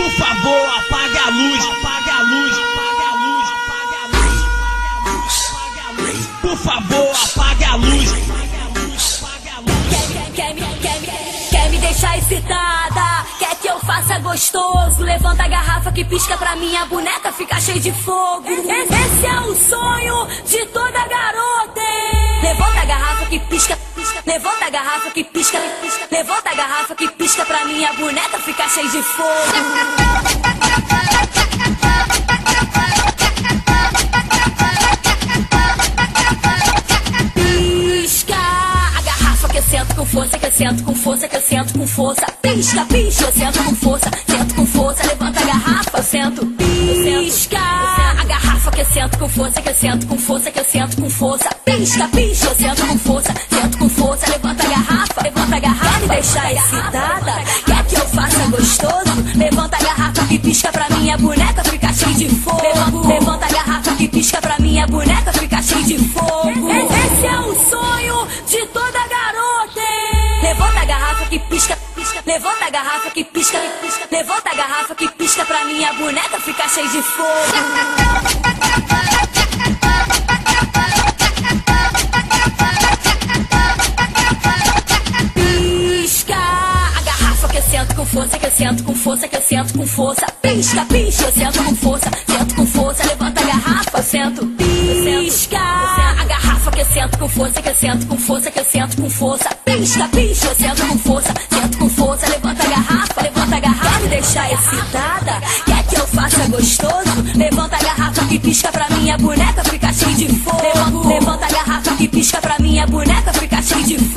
Por favor, apaga a luz, apaga a luz, apaga a luz, apaga a luz, apaga a luz. Por favor, apaga a luz, apaga a luz, apaga a luz. Quer me deixar excitada? Quer que eu faça gostoso? Levanta a garrafa que pisca pra minha boneca ficar cheia de fogo. Esse é o sonho de toda garota. Levanta a garrafa que pisca, levanta a garrafa que pisca, levanta a garrafa que pisca pra minha boneca ficar cheia de fogo. Sento com força, que eu sento com força, que eu sento com força. Pisca, pisca, eu sento com força, sento com força. Levanta a garrafa, eu sento, pisca. A garrafa que eu sento com força, que eu sento com força, que eu sento com força. Pisca, pisca, eu sento com força, sento com força. Levanta a garrafa, levanta a garrafa. Quer me deixar excitada? Quer que eu faça gostoso? Levanta a garrafa que pisca pra minha boneca ficar cheia de fogo. Levanta a garrafa que pisca pra minha boneca ficar cheia de fogo. Esse é o sonho de toda garota. Levanta a garrafa que pisca, levanta a garrafa que pisca, levanta a garrafa que pisca pra minha boneca ficar cheia de fogo. Sento com força, que eu sento com força, que eu sento com força. Pisca, pisca, eu sento com força, sento com força. Levanta a garrafa, eu sento, pisca. A garrafa que eu sento com força, que eu sento com força, que eu sento com força. Pisca, pisca, eu sento com força, sento com força. Levanta a garrafa, levanta a garrafa. Quer me deixar excitada? Quer que eu faça gostoso? Levanta a garrafa que pisca pra minha boneca ficar cheia de fogo. Levanta a garrafa que pisca pra minha boneca ficar cheia de fogo.